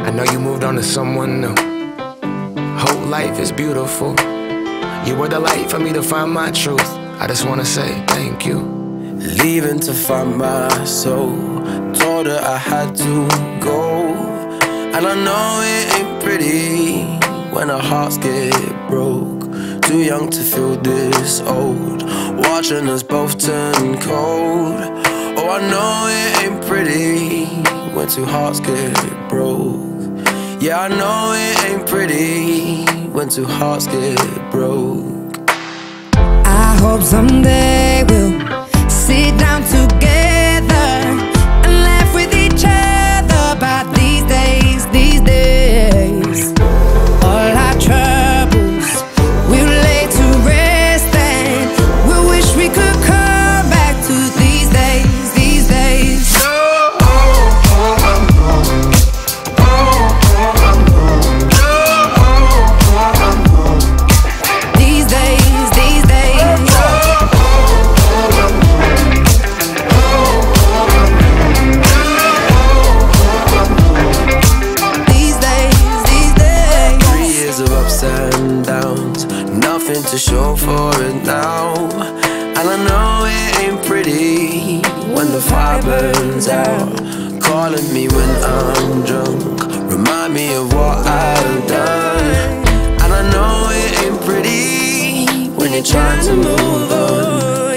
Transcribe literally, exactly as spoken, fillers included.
I know you moved on to someone new. Whole life is beautiful. You were the light for me to find my truth. I just wanna say thank you. Leaving to find my soul. Told her I had to go. And I know it ain't pretty when our hearts get broke. Too young to feel this old, watching us both turn cold. Oh, I know it ain't pretty when two hearts get broke. Yeah, I know it ain't pretty when two hearts get broke. I hope someday we'll sit down together and laugh with each other about these days, these days. All our troubles we'll lay to rest, and we'll wish we could come back to these days, these days. These days, these days. These days, these days. Three years of ups and downs, nothing to show for it now. And I know it ain't pretty when the fire burns out. Calling me when I'm drunk, remind me of what I've done. And I know it ain't pretty when you're trying to move on.